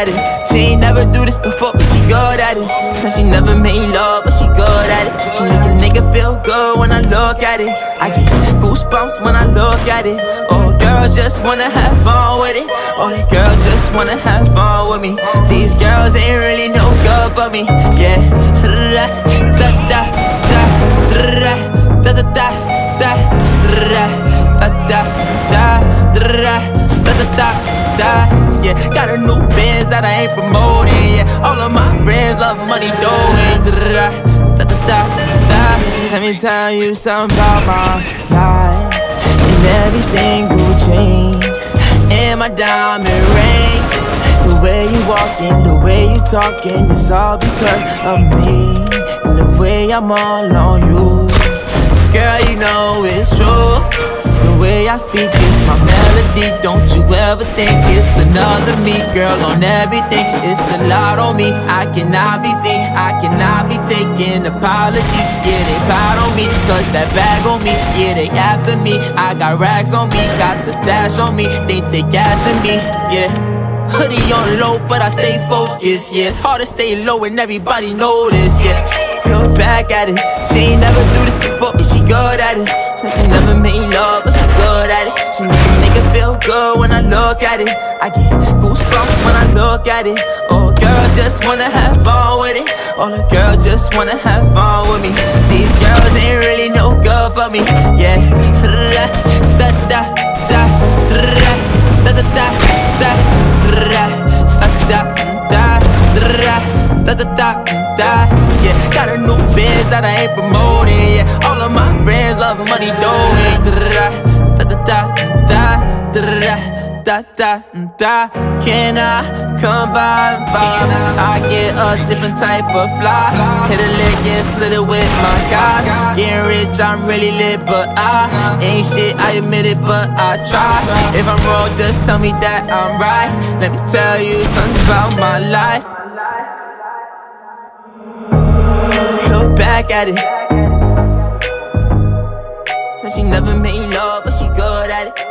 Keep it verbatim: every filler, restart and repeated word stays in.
at it. She ain't never do this before, but she good at it. Cause she never made love, but she good at it. She make a nigga feel good when I look at it. I get goosebumps when I look at it. Oh, girl just wanna have fun with it. Oh, the girl just wanna have fun with me. These girls ain't really no good for me. Yeah. Da da da da da da da da da da da da da da da da. Yeah, got a new Benz that I ain't promoting. Yeah, all of my friends love money doing. Da da da da da. Let me tell you something about my life. In every single chain, in my diamond rings, the way you walking, the way you talking, it's all because of me. And the way I'm all on you, girl, you know it's true. The way I speak is my melody. Don't you ever think it's another me. Girl, on everything, it's a lot on me. I cannot be seen, I cannot be taking apologies. Yeah, they proud on me, cause that bag on me. Yeah, they after me, I got rags on me. Got the stash on me, think they gassing me. Yeah, hoodie on low, but I stay focused. Yeah, it's hard to stay low and everybody know this. Yeah, look back at it. She ain't never do this before, but she good at it. She never made love, but she good at it. She make a nigga feel good when I look at it. I get goosebumps when I look at it. Oh, girl just wanna have fun with it. Oh, the girl just wanna have fun with me. These girls ain't really no good for me. Yeah. Da da da da da da da da da da da da da da. Yeah, got a new Benz that I ain't promoting. Yeah, all of my friends love money doing. Da da da da da da da da. Can I come by? by? I get a different type of fly. Hit a lick and split it with my guys. Getting rich, I'm really lit, but I ain't shit, I admit it, but I try. If I'm wrong, just tell me that I'm right. Let me tell you something about my life. Look back at it. Said she never made love, but she good at it.